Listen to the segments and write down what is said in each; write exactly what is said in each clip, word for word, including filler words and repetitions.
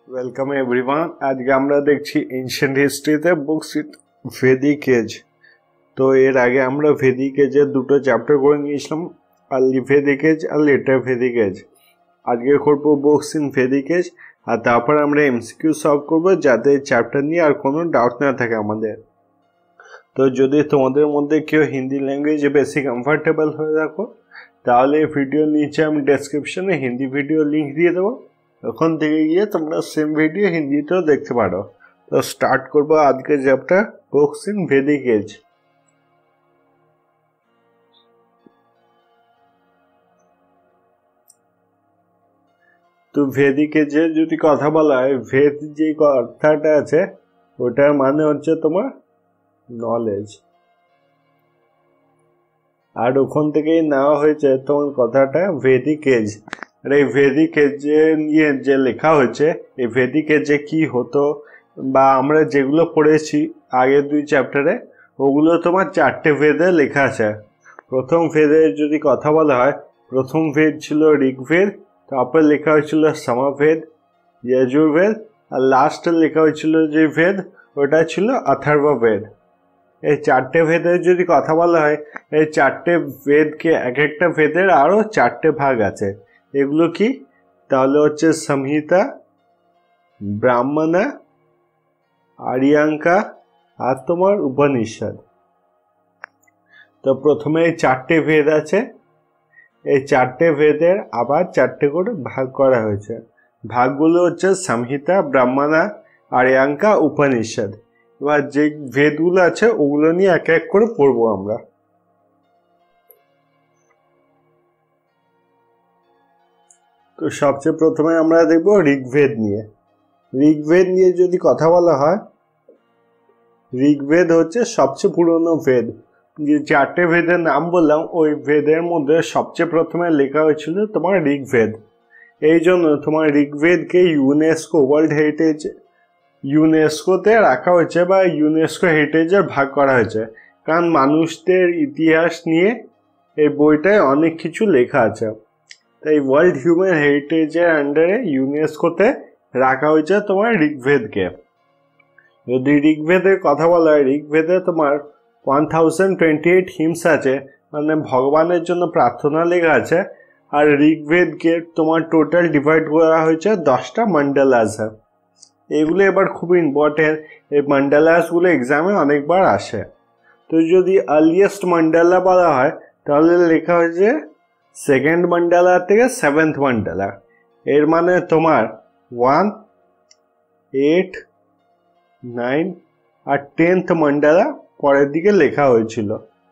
Welcome everyone. आज के আমরা দেখছি এনশিয়েন্ট হিস্ট্রিতে বুকস উইথ ভেদিক এজ। তো এর আগে আমরা ভেদিক এজের দুটো চ্যাপ্টার করে নিয়েছিলাম, আর্লি ভেদিক এজ আর লেটার ভেদিক এজ। আজকে করব বুকস ইন ভেদিক এজ, আর তারপর আমরা এমসিকিউ সলভ করব যাতে চ্যাপ্টার নিয়ে আর কোনো ডাউট না থাকে আমাদের। তো যদি তোমাদের মধ্যে কেউ হিন্দি ল্যাঙ্গুয়েজে বেশি কমফর্টেবল হয়ে থাকো তাহলে ভিডিও নিচে আমি ডেসক্রিপশনে হিন্দি ভিডিও লিঙ্ক দিয়ে দেবো, ওখান থেকে গিয়ে তোমরা সেম ভিডিও হিন্দিতেও দেখতে পারো। তো স্টার্ট করবো আজকের chapter books in Vedic age. তো ভেদিক এজের যদি কথা বলা হয়, ভেদ যে কথাটা আছে ওটার মানে হচ্ছে তোমার নলেজ, আর ওখান থেকেই নেওয়া হয়েছে তোমার কথাটা ভেদিক এজ। আর এই ভেদিক এজে নিয়ে যে লেখা হয়েছে, এই ভেদিক এজে কি হতো বা আমরা যেগুলো পড়েছি আগের দুই চ্যাপ্টারে, ওগুলো তোমার চারটে ভেদে লেখা আছে। প্রথম ভেদের যদি কথা বলা হয়, প্রথম ভেদ ছিল ঋগ্বেদ, তারপর লেখা হয়েছিল সামবেদ, যজুর্বেদ, আর লাস্টে লেখা হয়েছিল যে ভেদ ওটা ছিল অথর্ববেদ। এই চারটে ভেদের যদি কথা বলা হয়, এই চারটে ভেদকে এক একটা ভেদের আরও চারটে ভাগ আছে। এগুলো কি? তাহলে হচ্ছে সংহিতা, ব্রাহ্মণা, আর্যাঙ্কা আর তোমার উপনিষদ। তো প্রথমে এই চারটে ভেদ আছে, এই চারটে ভেদের আবার চারটে করে ভাগ করা হয়েছে। ভাগগুলো হচ্ছে সংহিতা, ব্রাহ্মণা, আর্যাঙ্কা, উপনিষদ। এবার যে ভেদগুলো আছে ওগুলো নিয়ে এক এক করে পড়বো আমরা। তো সবচেয়ে প্রথমে আমরা দেখব ঋগ্বেদ নিয়ে। ঋগ্বেদ নিয়ে যদি কথা বলা হয়, ঋগ্বেদ হচ্ছে সবচেয়ে পুরনো ভেদ। যে চারটে ভেদের নাম বললাম ওই ভেদের মধ্যে সবচেয়ে প্রথমে লেখা হয়েছিল তোমার ঋগ্বেদ। এই জন্য তোমার ঋগ্বেদকে ইউনেস্কো ওয়ার্ল্ড হেরিটেজ ইউনেস্কোতে রাখা হয়েছে বা ইউনেস্কো হেরিটেজে ভাগ করা হয়েছে, কারণ মানুষদের ইতিহাস নিয়ে এই বইটায় অনেক কিছু লেখা আছে। তাই ওয়ার্ল্ড হিউম্যান হেরিটেজের আন্ডারে ইউনেস্কোতে রাখা হয়েছে তোমার ঋগ্বেদকে। যদি ঋগ্বেদের কথা বলা হয়, ঋগ্বেদে তোমার one thousand twenty eight hymns আছে, মানে ভগবানের জন্য প্রার্থনা লেখা আছে। আর ঋগ্বেদকে তোমার টোটাল ডিভাইড করা হয়েছে দশটা মন্ডলাসে। এগুলো এবার খুব ইম্পর্টেন্ট, এই মন্ডলাসগুলো এক্সামে অনেকবার আসে। তো যদি আর্লিয়েস্ট মন্ডলা বলা হয় তাহলে লেখা হয়েছে সেকেন্ড মন্ডলা থেকে সেভেন্থ মন্ডলা। এর মানে তোমার ওয়ান, এইট, নাইন আর টেন্থ মন্ডলা পরের দিকে লেখা হয়েছিল।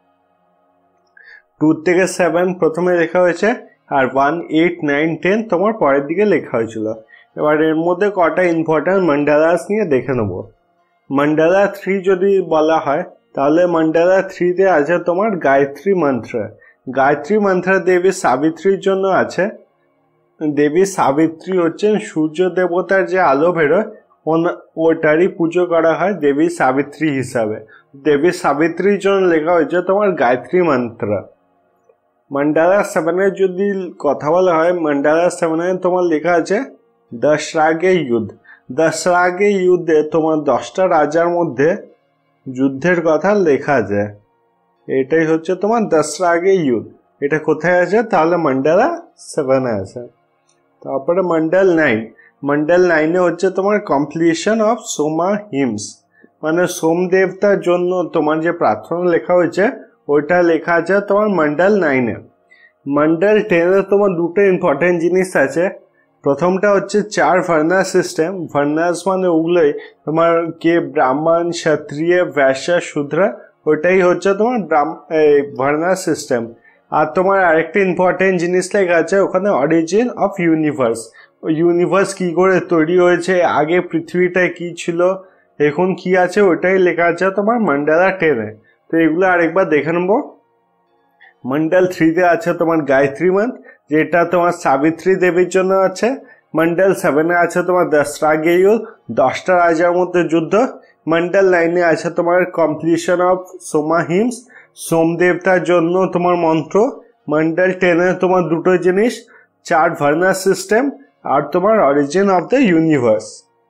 টু থেকে সেভেন প্রথমে লেখা হয়েছে, আর ওয়ান, এইট, নাইন, টেন তোমার পরের দিকে লেখা হয়েছিল। এবার এর মধ্যে কটা ইম্পর্টেন্ট মন্ডলাস নিয়ে দেখে নেব। মন্ডলা থ্রি যদি বলা হয় তাহলে মন্ডলা থ্রিতে আছে তোমার গায়ত্রী মন্ত্র। গায়ত্রী মন্ত্র দেবী সাবিত্রীর জন্য আছে। দেবী সাবিত্রী হচ্ছেন সূর্য দেবতার যে আলো বেরোয় ওটারই পুজো করা হয় দেবী সাবিত্রী হিসাবে। দেবী সাবিত্রীর জন্য লেখা হয়েছে তোমার গায়ত্রী মন্ত্র। মন্ডলা সেভেনের যদি কথা বলা হয়, মন্ডলা সেভেনে তোমার লেখা আছে দশরাগে যুদ্ধ। দশরাগে যুদ্ধে তোমার দশটা রাজার মধ্যে যুদ্ধের কথা লেখা আছে। এটাই হচ্ছে তোমার দশরাগে যুদ্ধ। এটা কোথায় আছে? তাহলে মন্ডলা সেভেনে আছে। তারপরে মন্ডল নাইন। মন্ডল নাইনে হচ্ছে তোমার কমপ্লিশন অফ সোমা হিমস, মানে সোম দেবতার জন্য তোমার যে প্রার্থনা লেখা হয়েছে ওইটা লেখা আছে তোমার মন্ডল নাইনে। মন্ডল টেনে তোমার দুটো ইম্পর্টেন্ট জিনিস আছে। প্রথমটা হচ্ছে চার ভার্নাস সিস্টেম। ভার্নাস মানে ওগুলোই তোমার কে ব্রাহ্মণ, ক্ষত্রিয়, বৈশ্য, শূদ্র, ওটাই হচ্ছে তোমার ভার্নাস সিস্টেম। আর তোমার আরেকটা ইম্পর্টেন্ট জিনিস লেখা আছে ওখানে অরিজিন অফ ইউনিভার্স। ইউনিভার্স কি করে তৈরি হয়েছে, আগে পৃথিবীটায় কি ছিল, এখন কি আছে, ওটাই লেখা আছে তোমার মন্ডলা টেনে। তো এগুলো আরেকবার দেখে নেবো। মন্ডল থ্রিতে আছে তোমার গায়ত্রী মন্ত্র, যেটা তোমার সাবিত্রী দেবীর জন্য আছে। মন্ডল সেভেনে আছে তোমার দশরাগে যুদ্ধ, দশটা রাজার মধ্যে যুদ্ধ। মন্ডল নাইনে আছে তোমার completion of soma hymns, Soma দেবতার জন্য তোমার মন্ত্র। মন্ডল টেনে তোমার দুটো জিনিস, চার ভার্নাস সিস্টেম আর তোমার অরিজিন অফ দ্য ইউনিভার্স।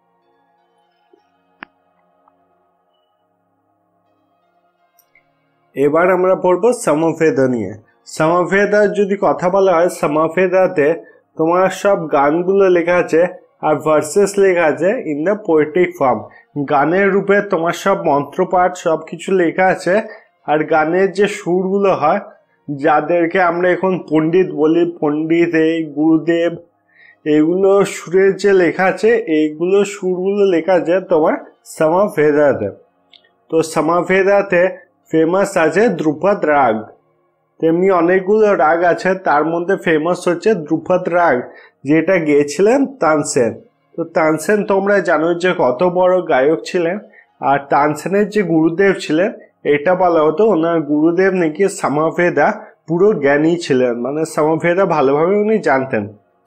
এবার আমরা পড়বো সমবেদা নিয়ে। সমবেদার যদি কথা বলা হয়, সমবেদাতে তোমার সব গানগুলো লেখা আছে আর ভার্সেস লেখা আছে ইন দ্য পোয়েটিক ফর্ম। গানের রূপে তোমার সব মন্ত্রপাঠ সব কিছু লেখা আছে। আর গানের যে সুরগুলো হয়, যাদেরকে আমরা এখন পণ্ডিত বলি, পণ্ডিত এই গুরুদেব, এগুলো সুরের যে লেখা আছে, এইগুলো সুরগুলো লেখা আছে তোমার সমবেদাতে। তো সমবেদাতে ফেমাস আছে ধ্রুপদ রাগ। তেমনি অনেকগুলো রাগ আছে, তার মধ্যে ফেমাস হচ্ছে ধ্রুপদ রাগ, যেটা গেয়েছিলেন তানসেন। তো তানসেন তোমরা জানো যে কত বড় গায়ক ছিলেন। আর তানসেনের যে গুরুদেব ছিলেন, এটা বলা হতো ওনার গুরুদেব নাকি সমবেদা পুরো জ্ঞানী ছিলেন, মানে সমবেদা ভালোভাবে উনি জানতেন।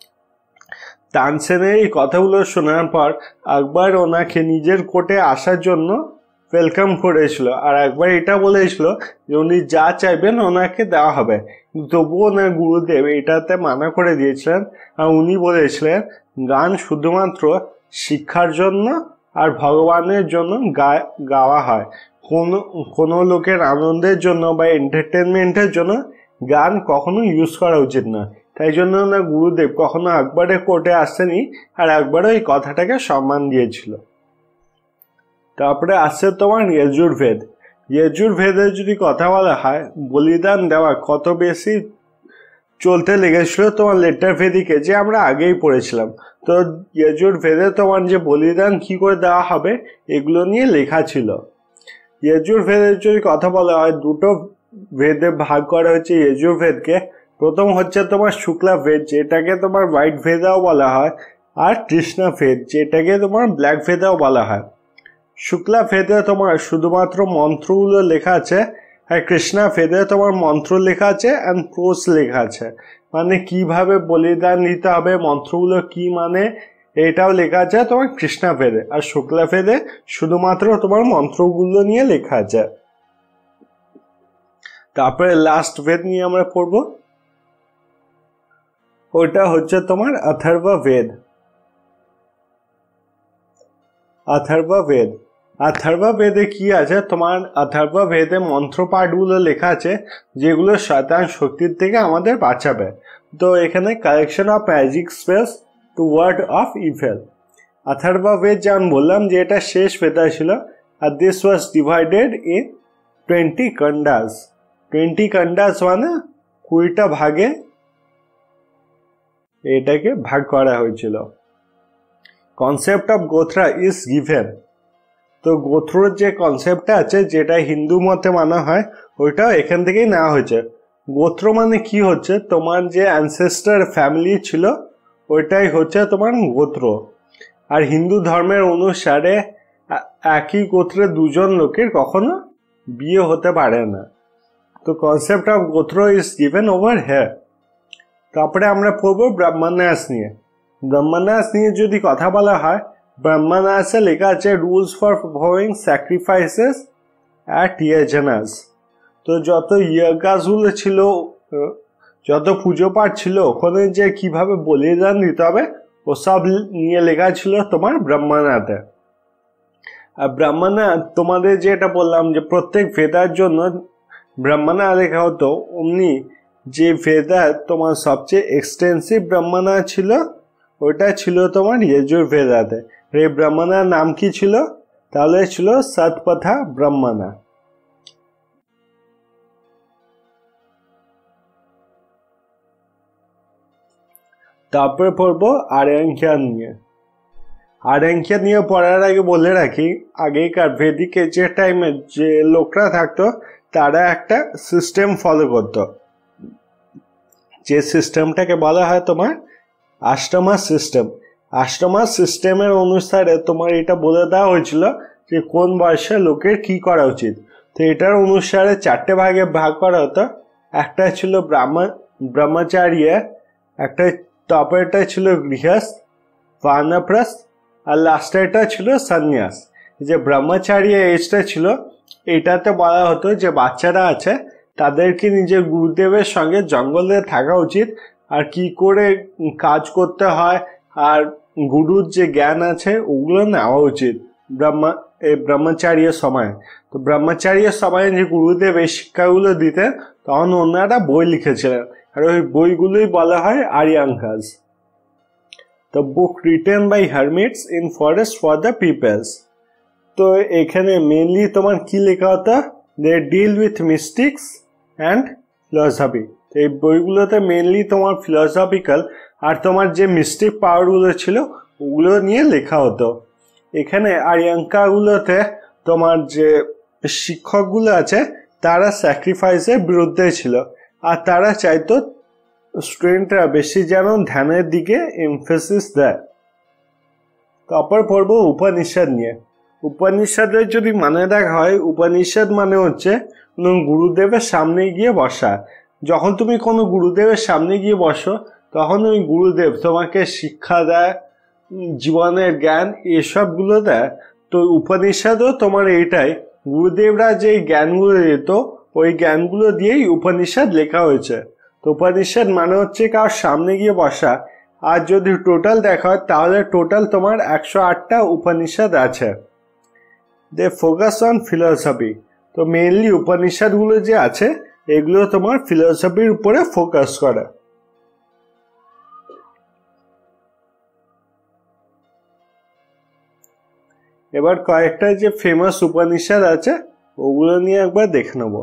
তানসেনের এই কথাগুলো শোনার পর একবার ওনাকে নিজের কোর্টে আসার জন্য ওয়েলকাম করেছিল, আর একবার এটা বলেছিল যে উনি যা চাইবেন ওনাকে দেওয়া হবে। তবুও ওনার গুরুদেব এটাতে মানা করে দিয়েছিলেন, আর উনি বলেছিলেন গান শুধুমাত্র শিক্ষার জন্য আর ভগবানের জন্য গাওয়া হয়, কোনো কোনো লোকের আনন্দের জন্য বা এন্টারটেনমেন্টের জন্য গান কখনো ইউজ করা উচিত না। তাই জন্য ওনার গুরুদেব কখনো একবারে কোর্টে আসেনি, আর একবারও এই কথাটাকে সম্মান দিয়েছিল। তারপরে আসছে তোমার যজুর্বেদ। যজুর্বেদের যদি কথা বলা হয়, বলিদান দেওয়া কত বেশি চলতে লেগেছিল তোমার লেটার ভেদিকে, যে আমরা আগেই পড়েছিলাম। তো যজুর্বেদে তোমার যে বলিদান কি করে দেওয়া হবে এগুলো নিয়ে লেখা ছিল। যজুর্বেদের যদি কথা বলা হয়, দুটো ভেদে ভাগ করা হয়েছে যজুর্বেদকে। প্রথম হচ্ছে তোমার শুক্লা ভেদ, যেটাকে তোমার হোয়াইট ভেদাও বলা হয়, আর কৃষ্ণা ভেদ, যেটাকে তোমার ব্ল্যাক ভেদাও বলা হয়। শুক্লা ভেদে তোমার শুধুমাত্র মন্ত্রগুলো লেখা আছে, আর কৃষ্ণা ভেদে তোমার মন্ত্র লেখা আছে অ্যান্ড প্রোস লেখা আছে, মানে কিভাবে বলিদান দিতে হবে, মন্ত্রগুলো কি মানে, এটাও লেখা আছে তোমার কৃষ্ণা ভেদে। আর শুক্লা ভেদে শুধুমাত্র তোমার মন্ত্রগুলো নিয়ে লেখা আছে। তারপরে লাস্ট ভেদ নিয়ে আমরা পড়বো, ওটা হচ্ছে তোমার অথর্বা ভেদ। অথর্বা ভেদ অথর্বা ভেদে কি আছে, তোমার অথর্বা ভেদে মন্ত্রপাঠগুলো লেখা আছে যেগুলো শয়তান শক্তির থেকে আমাদের বাঁচাবে। তো এখানে collection of magic spells to ward off evil. Atharva Veda যেমন বললাম যে এটা শেষ ভেদা ছিল, আর this was divided in twenty kandas. Twenty kandas মানে কুড়িটা ভাগে এটাকে ভাগ করা হয়েছিল। Concept of gotra is given. তো গোত্রর যে কনসেপ্টটা আছে, যেটা হিন্দু মতে মানা হয়, ওইটাও এখান থেকেই নেওয়া হয়েছে। গোত্র মানে কি হচ্ছে, তোমার যে অ্যানসেস্টার ফ্যামিলি ছিল ওইটাই হচ্ছে তোমার গোত্র। আর হিন্দু ধর্মের অনুসারে একই গোত্রে দুজন লোকের কখনো বিয়ে হতে পারে না। তো concept of gotra is given over here. তারপরে আমরা পড়বো ব্রাহ্মণ্যাস নিয়ে। ব্রাহ্মণ্যাস নিয়ে যদি কথা বলা হয়, ব্রাহ্মণ্যাসে লেখা আছে rules for performing sacrifices at yajnas. তো যত ইয়াগাসগুলো ছিল, যত পুজো পাঠ ছিল, ওখানে যে কিভাবে বলিদান দিতে হবে ওসব নিয়ে লেখা ছিল তোমার ব্রাহ্মণাতে। আর ব্রাহ্মণা তোমাদের যেটা বললাম যে প্রত্যেক ভেদার জন্য ব্রাহ্মণা লেখা হতো, অমনি যে ভেদা তোমার সবচেয়ে এক্সটেন্সিভ ব্রাহ্মণা ছিল ওটা ছিল তোমার যজুর্বেদাতে। এই ব্রাহ্মণার নাম কি ছিল, তাহলে ছিল সতপথা ব্রাহ্মণা। তারপরে পড়বো আর্যাঙ্কিয়া নিয়ে। আর্যাঙ্কিয়া নিয়ে পড়ার আগে বলে রাখি, আগেকার ভেদিকে যে টাইমে যে লোকরা থাকতো তারা একটা সিস্টেম ফলো করত, যে সিস্টেমটাকে বলা হয় তোমার আষ্টমা সিস্টেম। আষ্টমা সিস্টেমের অনুসারে তোমার এটা বলে দেওয়া হয়েছিল যে কোন বয়সে লোকের কি করা উচিত। তো এটার অনুসারে চারটে ভাগে ভাগ করা হতো। একটা ছিল ব্রাহ্মণ ব্রহ্মচারী, একটা টপেরটা ছিল গৃহস্থ বানপ্রস্থ, আর লাস্টেরটা ছিল সন্ন্যাস। যে ব্রহ্মচারী এজটা ছিল, এটাতে বলা হতো যে বাচ্চারা আছে তাদেরকে নিজের গুরুদেবের সঙ্গে জঙ্গলে থাকা উচিত, আর কি করে কাজ করতে হয় আর গুরুর যে জ্ঞান আছে ওগুলো নেওয়া উচিত ব্রহ্মা এই ব্রহ্মচারীর সময়। তো ব্রহ্মচারীর সময় যে গুরুদেব এই শিক্ষাগুলো দিতেন তখন ওনারা বই লিখেছিলেন, আর ওই বইগুলোই বলা হয় Aranyakas. The book written by hermits in forest for the peoples. তো এখানে মেনলি তোমার কি লেখা হতো, they deal with mystics and philosophy. তো এই বইগুলোতে মেনলি তোমার ফিলসফিক্যাল আর তোমার যে মিস্টিক পাওয়ারগুলো ছিল ওগুলো নিয়ে লেখা হতো। এখানে আর্যাঙ্কাগুলোতে তোমার যে শিক্ষকগুলো আছে তারা স্যাক্রিফাইসের বিরুদ্ধে ছিল, আর তারা চাইতো স্টুডেন্টরা বেশি যেন ধ্যানের দিকে এমফেসিস দেয়। তারপর পড়বো উপনিষদ নিয়ে। উপনিষদের যদি মানে দেখা হয়, উপনিষদ মানে হচ্ছে গুরুদেবের সামনে গিয়ে বসা। যখন তুমি কোনো গুরুদেবের সামনে গিয়ে বসো তখন ওই গুরুদেব তোমাকে শিক্ষা দেয়, জীবনের জ্ঞান এসবগুলো দেয়। তো উপনিষদও তোমার এইটাই, গুরুদেবরা যে জ্ঞানগুলো দিত ওই জ্ঞানগুলো দিয়েই উপনিষদ লেখা হয়েছে। তো উপনিষদ মানে হচ্ছে কার সামনে গিয়ে বসা। আর যদি টোটাল দেখা হয় তাহলে টোটাল তোমার একশো আটটা উপনিষদ আছে। They focus on philosophy. তো মেইনলি উপনিষদগুলো যে আছে এগুলো তোমার ফিলসফির উপরে ফোকাস করে। এবার কয়েকটা যে ফেমাস উপনিষদ আছে ওগুলো নিয়ে একবার দেখে নেব।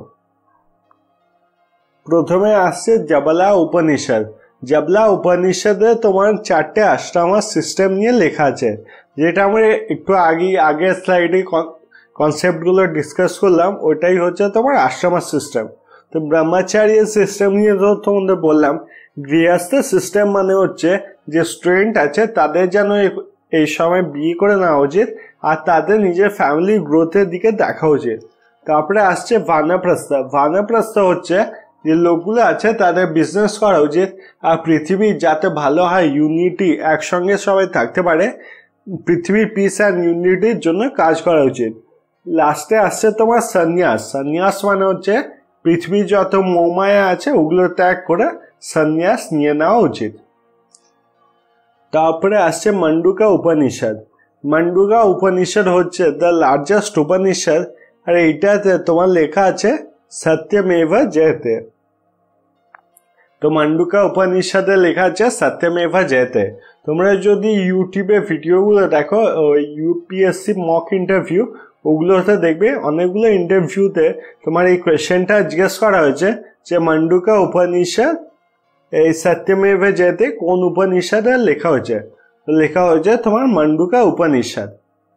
প্রথমে আসছে জবলা উপনিষদ। জবলা উপনিষদে তোমার চারটে আশ্রমার সিস্টেম নিয়ে লেখা আছে, যেটা আমরা একটু আগে আগের স্লাইডে কনসেপ্টগুলো ডিসকাস করলাম। ওটাই হচ্ছে তোমার আশ্রমার সিস্টেম। তো ব্রহ্মচারী সিস্টেম নিয়ে তো তোমাদের বললাম। গৃহস্থ সিস্টেম মানে হচ্ছে যে স্টুডেন্ট আছে তাদের যেন এই সময় বিয়ে করে নেওয়া উচিত আর তাদের নিজের ফ্যামিলি গ্রোথের দিকে দেখা উচিত। তারপরে আসছে বানপ্রস্থ। বানপ্রস্থ হচ্ছে যে লোকগুলো আছে তাদের বিজনেস করা উচিত আর পৃথিবী যাতে ভালো হয়, ইউনিটি একসঙ্গে সবাই থাকতে পারে, পৃথিবীর পিস অ্যান্ড ইউনিটির জন্য কাজ করা উচিত। লাস্টে আসছে তোমার সন্ন্যাস। সন্ন্যাস মানে হচ্ছে পৃথিবীর যত মোহমায়া আছে ওগুলো ত্যাগ করে সন্ন্যাস নিয়ে নেওয়া উচিত। তারপরে আসছে মান্ডুকা উপনিষদ। মান্ডুকা উপনিষদ হচ্ছে দ্য লার্জেস্ট উপনিষদ, আর এইটাতে তোমার লেখা আছে সত্যমেভ জয়তে। তো মান্ডুকা উপনিষদে লেখা আছে সত্যমেভ জয়তে। তোমরা যদি ইউটিউবে ভিডিওগুলো দেখো, ইউপিএসসি মক ইন্টারভিউ ওগুলোতে দেখবে অনেকগুলো ইন্টারভিউতে তোমার এই কোয়েশ্চেনটা জিজ্ঞেস করা হয়েছে যে মান্ডুকা উপনিষদ এই সত্যমেভ জয়তে কোন উপনিষদে লেখা হয়েছে। লেখা হয়েছে তোমার মান্ডুকা উপনিষদ।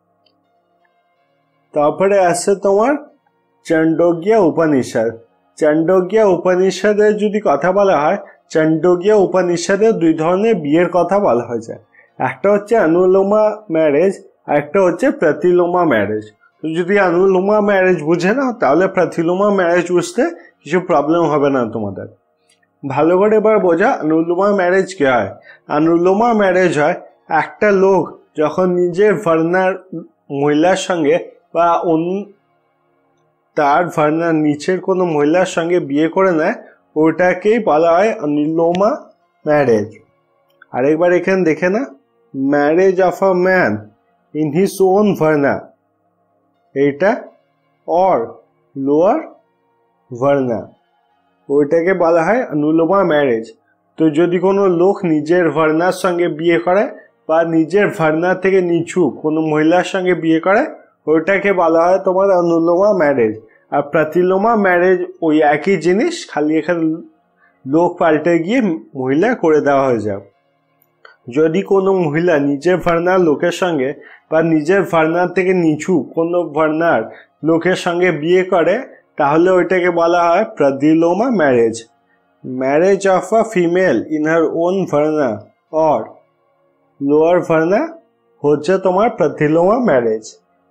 তারপরে আসছে তোমার চান্ডোগ্য উপনিষদ। চান্ডোগ্য উপনিষদের যদি কথা বলা হয়, চান্ডোগ্য উপনিষদে দুই ধরনের বিয়ের কথা বলা হয়েছে। একটা হচ্ছে অনুলোমা ম্যারেজ আর একটা হচ্ছে প্রতিলোমা ম্যারেজ। তো যদি অনুলোমা ম্যারেজ বুঝে নাও তাহলে প্রতিলোমা ম্যারেজ বুঝতে কিছু প্রবলেম হবে না তোমাদের। ভালো করে এবার বোঝা অনুলোমা ম্যারেজ কি হয়। অনুলোমা ম্যারেজ হয় একটা লোক যখন নিজের ভার্নার মহিলার সঙ্গে বা অন্য তার ভার্নার নিচের কোনো মহিলার সঙ্গে বিয়ে করে নেয়, ওটাকেই বলা হয় অনুলোমা ম্যারেজ। আরেকবার এখানে দেখে না, marriage of a man in his own varna, এইটা অর লোয়ার ভার্না, ওইটাকে বলা হয় অনুলোমা ম্যারেজ। তো যদি কোনো লোক নিজের ভার্নার সঙ্গে বিয়ে করে বা নিজের ভার্নার থেকে নিচু কোনো মহিলার সঙ্গে বিয়ে করে ওইটাকে বলা হয় তোমার অনুলোমা ম্যারেজ। আর প্রতিলোমা ম্যারেজ ওই একই জিনিস, খালি এখানে লোক পাল্টে গিয়ে মহিলা করে দেওয়া হয়ে যায়। যদি কোনো মহিলা নিজের ভার্নার লোকের সঙ্গে বা নিজের ভার্নার থেকে নিচু কোনো ভার্নার লোকের সঙ্গে বিয়ে করে তাহলে ওইটাকে বলা হয় pratiloma marriage. Marriage of a female in her own varna or lower varna হচ্ছে তোমার প্রতিলোমা ম্যারেজ।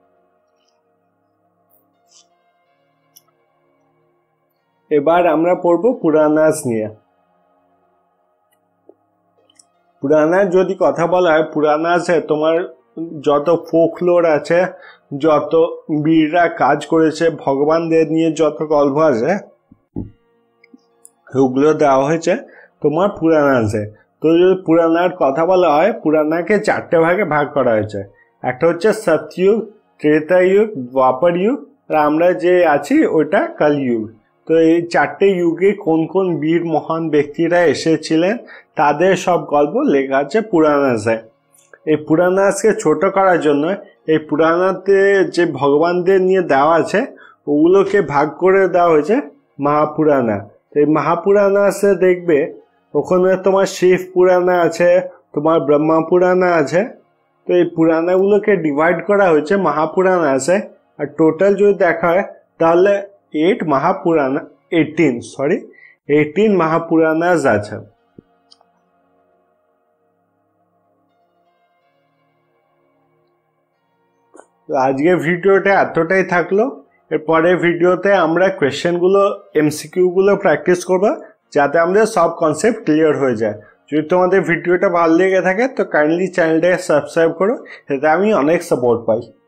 এবার আমরা পড়বো পুরানাস নিয়ে। পুরানার যদি কথা বলা হয়, পুরানাসে তোমার যত ফোকলোর আছে, যত বীররা কাজ করেছে, ভগবানদের নিয়ে যত গল্প আছে ওগুলো দেওয়া হয়েছে তোমার পুরানাসে। তো যদি পুরানার কথা বলা হয়, পুরানাকে চারটে ভাগে ভাগ করা হয়েছে। একটা হচ্ছে সত্যযুগ, ত্রেতাযুগ, দ্বাপর যুগ, আর আমরা যে আছি ওটা কলিযুগ। তো এই চারটে যুগে কোন কোন বীর মহান ব্যক্তিরা এসেছিলেন তাদের সব গল্প লেখা আছে পুরাণাসে। এই পুরাণাসকে ছোট করার জন্য এই পুরাণাতে যে ভগবানদের নিয়ে দেওয়া আছে ওগুলোকে ভাগ করে দেওয়া হয়েছে মহাপুরাণা। এই মহাপুরাণাসে দেখবে ওখানে তোমার শিব পুরাণা আছে, তোমার ব্রহ্মা পুরাণা আছে। তো এই পুরাণাগুলোকে ডিভাইড করা হয়েছে মহাপুরাণাসে। আর টোটাল যদি দেখা হয় তাহলে eight mahapurana eighteen sorry eighteen mahapuranas আছে। আজকের ভিডিওটা এতটাই থাকলো। এরপরে ভিডিওতে আমরা কোয়েশ্চেনগুলো এমসিকিউগুলো প্র্যাকটিস করবো যাতে আমাদের সব কনসেপ্ট ক্লিয়ার হয়ে যায়। যদি তোমাদের ভিডিওটা ভালো লেগে থাকে তো কাইন্ডলি চ্যানেলটাকে সাবস্ক্রাইব করো, এতে আমি অনেক সাপোর্ট পাই।